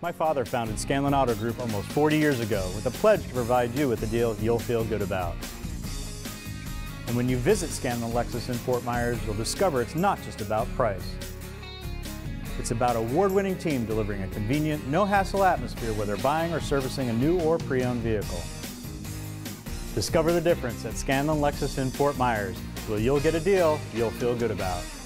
My father founded Scanlon Auto Group almost 40 years ago with a pledge to provide you with a deal you'll feel good about. And when you visit Scanlon Lexus in Fort Myers, you'll discover it's not just about price. It's about an award-winning team delivering a convenient, no-hassle atmosphere whether buying or servicing a new or pre-owned vehicle. Discover the difference at Scanlon Lexus in Fort Myers, where you'll get a deal you'll feel good about.